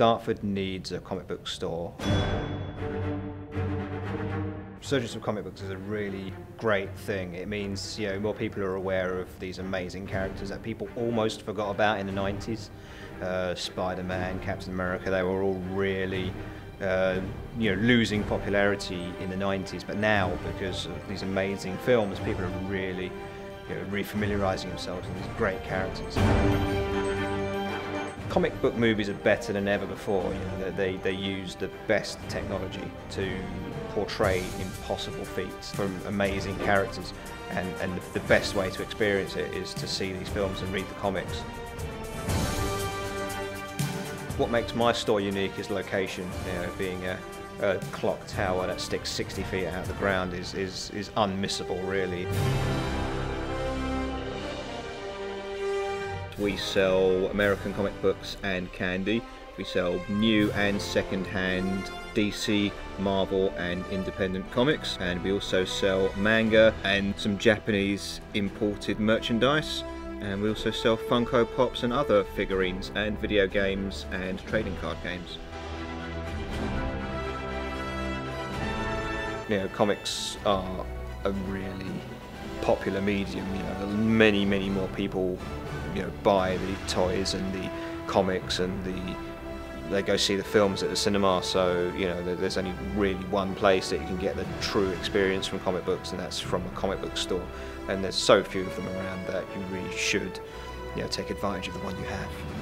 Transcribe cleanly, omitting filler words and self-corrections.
Dartford needs a comic book store. Resurgence of comic books is a really great thing. It means, you know, more people are aware of these amazing characters that people almost forgot about in the 90s. Spider-Man, Captain America, they were all really losing popularity in the 90s, but now, because of these amazing films, people are really re-familiarising themselves with these great characters. Comic book movies are better than ever before. They use the best technology to portray impossible feats from amazing characters, and the best way to experience it is to see these films and read the comics. What makes my store unique is location. Being a clock tower that sticks 60 feet out of the ground is unmissable, really. We sell American comic books and candy. We sell new and second-hand DC, Marvel and independent comics, and we also sell manga and some Japanese imported merchandise, and we also sell Funko Pops and other figurines and video games and trading card games. Comics are a really popular medium. Many more people buy the toys and the comics, and they go see the films at the cinema, so there's only really one place that you can get the true experience from comic books, and that's from a comic book store, and there's so few of them around that you really should take advantage of the one you have.